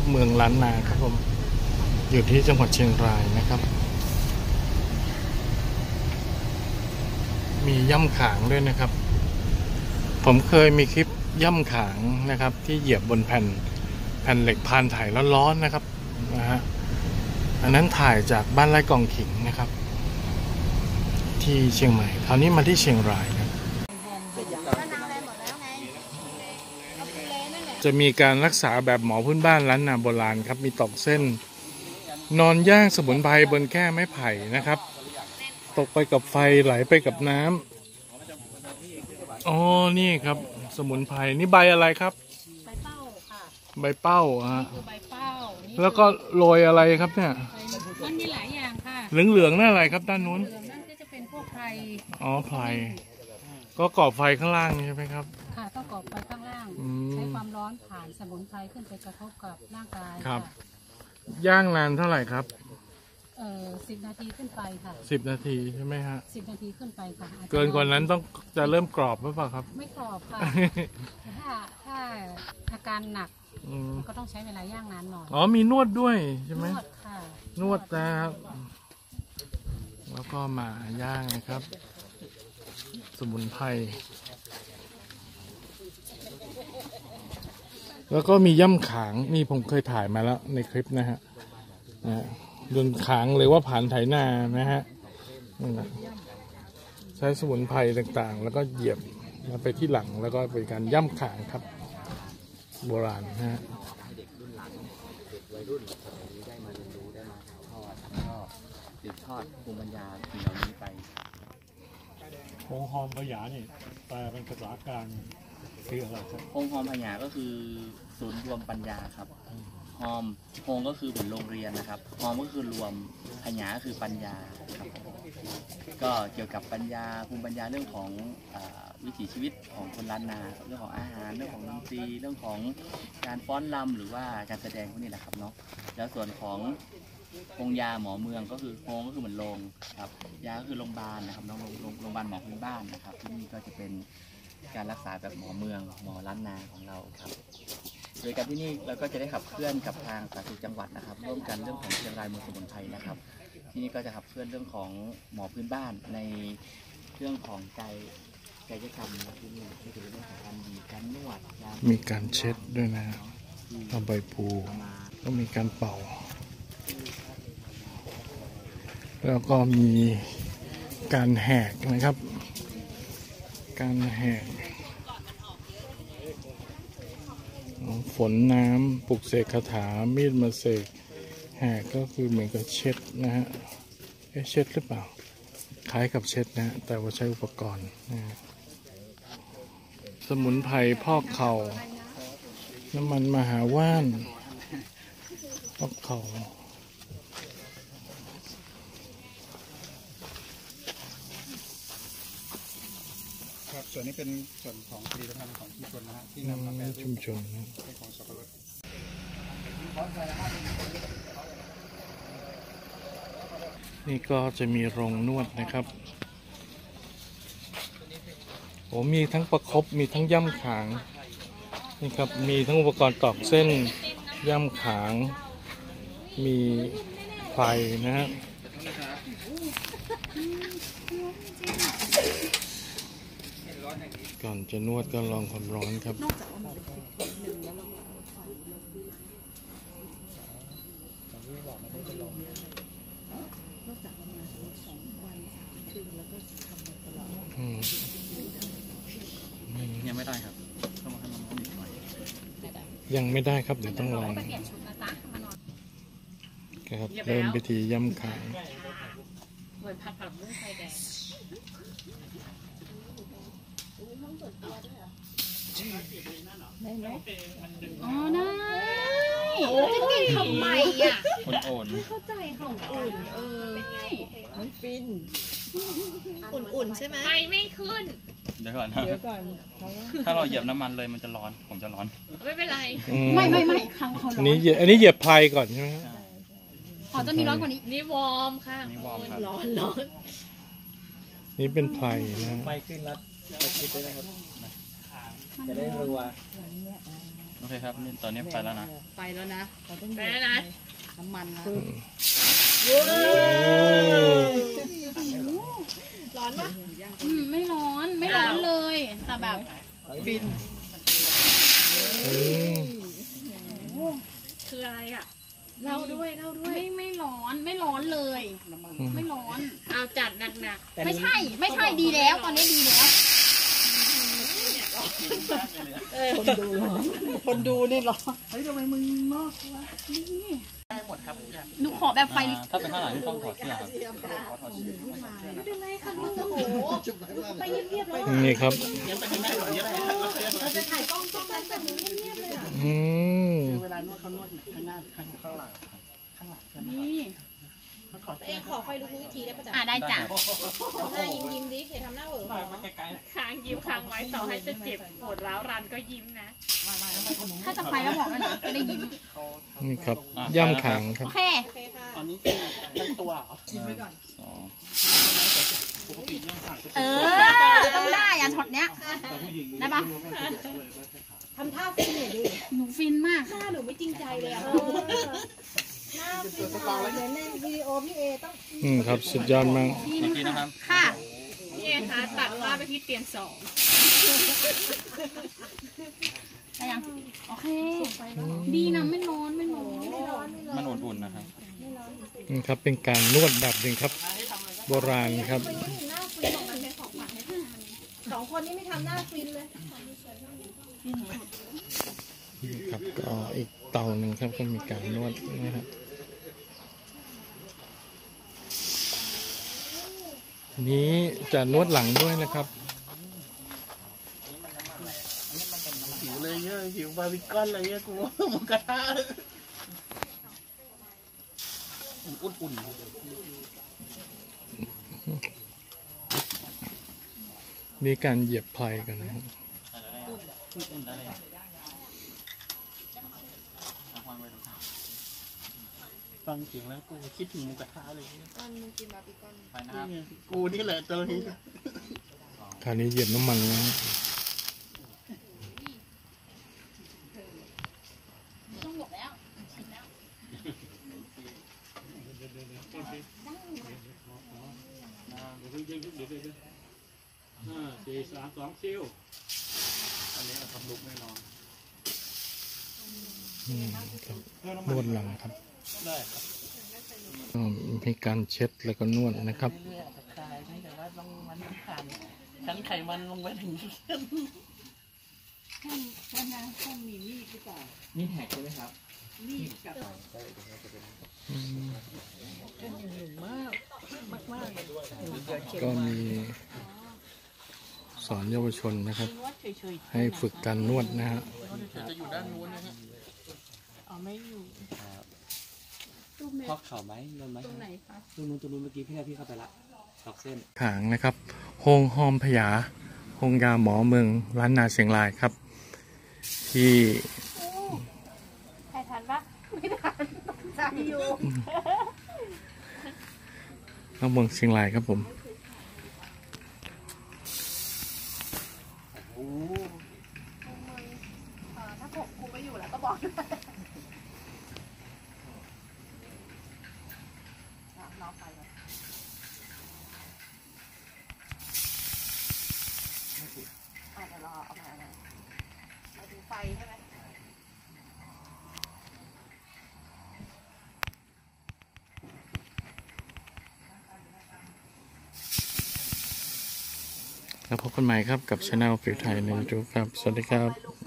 เมืองล้านนาครับผมอยู่ที่จังหวัดเชียงรายนะครับมีย่ำขางด้วยนะครับผมเคยมีคลิปย่ำขางนะครับที่เหยียบบนแผ่นเหล็กพานถ่ายร้อนๆนะครับนะฮะอันนั้นถ่ายจากบ้านไร่กองขิงนะครับที่เชียงใหม่คราวนี้มาที่เชียงรายครับจะมีการรักษาแบบหมอพื้นบ้านล้านนาโบราณครับมีตอกเส้นนอนย่างสมุนไพรบนแค่ไม้ไผ่นะครับตกไปกับไฟไหลไปกับน้ำอ๋อนี่ครับสมุนไพรนี่ใบอะไรครับใบเป้าค่ะใบเป้าฮะใบเป้าแล้วก็โรยอะไรครับเนี่ยมันมีหลายอย่างค่ะเหลืองๆนั่นอะไรครับด้านนู้นนั่นก็จะเป็นพวกไพรอ๋อไพรก็ก่อไฟข้างล่างใช่ไหมครับค่ะต้องก่อไฟข้างล่างใช้ความร้อนผ่านสมุนไพรขึ้นไปกระทบกับร่างกายครับย่างนานเท่าไหร่ครับ 10 นาทีขึ้นไปค่ะ 10 นาทีใช่ไหมฮะ 10 นาทีขึ้นไปค่ะเกินกว่านั้นต้องจะเริ่มกรอบหรือเปล่าครับไม่กรอบค่ะถ้าอาการหนักก็ต้องใช้เวลาย่างนานหน่อยอ๋อมีนวดด้วยใช่ไหมนวดค่ะนวดนะครับแล้วก็มาย่างนะครับสมุนไพรแล้วก็มีย่ำขางนี่ผมเคยถ่ายมาแล้วในคลิปนะฮะโดนขางเลยว่าผ่านไถนานะฮะใช้สมุนไพรต่างๆแล้วก็เหยียบมาไปที่หลังแล้วก็เป็นการย่ำขางครับโบราณนะฮะวัยรุ่นได้มาเรียนรู้ได้มาถ่ายทอดแล้วก็สืบทอดภูมิปัญญาสิ่งเหล่านี้ไปโฮงฮอมพยานี่แปลเป็นภาษากลางคืออะไรครับโฮงฮอมพยาก็คือศูนย์รวมปัญญาครับฮอมโฮงก็คือเหมือนโรงเรียนนะครับฮอมก็คือรวมพยาก็คือปัญญาครับก็เกี่ยวกับปัญญาภูมิปัญญาเรื่องของวิถีชีวิตของคนล้านนาเรื่องของอาหารเรื่องของดนตรีเรื่องของการฟ้อนรำหรือว่าการแสดงพวกนี้แหละครับเนาะแล้วส่วนของโรงยาหมอเมืองก็คือโฮงก็คือเหมือนโรงครับยาก็คือโรงพยาบาลนะครับโรงพยาบาลหมอพื้นบ้านนะครับที่นี่ก็จะเป็นการรักษาแบบหมอเมืองหมอล้านนาของเราครับโดยการที่นี่เราก็จะได้ขับเคลื่อนกับทางสาธารณสุขจังหวัดนะครับร่วมกันเรื่องของเชียงรายเมืองสมุนไพรนะครับที่นี่ก็จะขับเคลื่อนเรื่องของหมอพื้นบ้านในเรื่องของกายกรรมที่นี่ที่เป็นเรื่องของการดีการนวดมีการเช็ดด้วยนะเอาใบพูก็มีการเป่าแล้วก็มีการแหกนะครับการแหกฝนน้ำปลุกเสกคาถามีดมาเสกแหกก็คือเหมือนกับเช็ดนะฮะเช็ดหรือเปล่าคล้ายกับเช็ดนะแต่ว่าใช้อุปกรณ์นะสมุนไพรพอกเข่าน้ำมันมหาว่านพอกเข่าส่วนนี้เป็นส่วนของผลิตภัณฑ์ของชุมชนนะฮะที่นำมาแปรรูปชุมชนของสับปะรดนี่ก็จะมีโรงนวดนะครับโอ้มีทั้งประคบมีทั้งย่ำขางนี่ครับมีทั้งอุปกรณ์ตอกเส้นย่ำขางมีไฟนะฮะก่อนจะนวดก็ลองความร้อนครับยังไม่ได้ครับต้องให้มันนิดหน่อยยังไม่ได้ครับเดี๋ยวต้องลองครับเริ่มพิธีย่ำขางได้ไหมอ๋อได้จะกินทำไมอ่ะอ่อนไม่เข้าใจของอุ่นมันฟินอุ่นๆใช่ไหมไฟไม่ขึ้นเดี๋ยวก่อนถ้าเราเหยียบน้ำมันเลยมันจะร้อนผมจะร้อนไม่เป็นไรไม่ครั้งเขาร้อนอันนี้เหยียบไพรก่อนใช่ไหมขอจะมีร้อนกว่านี้นี่วอร์มค่ะร้อนนี่เป็นไพรนะไฟขึ้นแล้วจะคิดได้ไหมครับจะได้รัวอเคครับนี่ตอนนี้ไปแล้วนะไปแล้วนะไปแล้วนะน้ำมันนะร้อนปะไม่ร้อนไม่ร้อนเลยแต่แบบฟินคืออะไรอ่ะเล่าด้วยไม่ร้อนไม่ร้อนเลยไม่ร้อนเอาจัดหนักๆไม่ใช่ดีแล้วตอนนี้ดีแล้วคนดูนี่ร้อนเฮ้ยทำไมมึงนอกวะนี่ได้หมดครับหนูขอแบบไฟถ้าเป็นข้างหลังที่ต้องถอดเสื้อครับไม่เป็นไรค่ะลูกโอ้โหไปเงียบๆเลยนี่ครับเราจะถ่ายกล้องกันแบบนี้เงียบๆเลยอ่ะอืมเวลานวดเขานวดข้างหน้าข้างหลังครับนี่เองขอไฟลุกวิธีได้ปะจ๊ะได้จ้ะหน้ายิ้มดิอย่าทำหน้าเหวอค้างยิ้มค้างไว้ต่อให้จะเจ็บปวดร้าวรันก็ยิ้มนะถ้าจะไปแล้วบอกด้วยนะจะได้ยิ้มนี่ครับย่ำขางครับโอเคโอเคค่ะตอนนี้คือทั้งตัวกินไว้ก่อนเออต้องได้อ่ะช็อตเนี้ยได้ปะทำท่าฟินหน่อยดิหนูฟินมากหน้าหนูไม่จริงใจเลยอ่ะหน้าฟินเหมือนในวิดีโอพี่เอต้องครับสุดยอดมากเมื่อกี้นะครับค่ะพี่เอคะตัดว่าไปที่เตียง2 ได้ยังโอเคดีนะไม่ร้อนมันอุ่นๆนะครับนี่ครับเป็นการนวดแบบหนึ่งครับ โบราณครับหน้าฟินของมันเป็นของขวัญให้สองคนนี้ไม่ทำหน้าฟินเลยนี่ครับก็อีกเตาหนึ่งครับก็มีการนวดนะครับนี้จะนวดหลังด้วยนะครับผิวเลยเยอะผิวบาร์บีคอนเลยเยอะกูหมูกระทะอุ่นมีการเหยียบไพลกันนะครับอุ่นได้เลยฟังเสียงแล้วกูคิดถึงหมูกระทะเลยตอนมึงกินบาร์บีคอนไปนะครับกูนี่แหละตัวนี้คราวนี้เหยียบน้ำมันแล้วต้องหมดแล้ว 4-3-2ซิลอันนี้ทำลุกแน่นอนครับนวดหลังครับได้ครับมีการเช็ดแล้วก็นวดนะครับเรื่อยๆคลายแต่ว่าต้องมันผ่านชั้นไขมันลงไปถึงนี่แท็กใช่ไหมครับก็มีสอนเยาวชนนะครับ ให้ฝึกการนวดนะฮะจะอยู่ด้านนู้นนะฮะพอกเข่าไหมโดนไหมตรงไหนคะตรงนู้นเมื่อกี้พี่เข้าไปละตอกเส้นขางนะครับโฮงฮอมพยาโฮงยาหมอเมืองล้านนาเชียงรายครับ ที่ใครทันปะไม่ทันใจอยู่เข้าเมืองเชียงรายครับผมถ้าผมกูไม่อยู่แล้วก็บอกด้วยน้องไปเลยเดี๋ยวรอเอาไปดูไฟใช่ไหมแล้วพบกันใหม่ครับกับช anel ฟิวไทยในยูทูบครับ สวัสดีครับ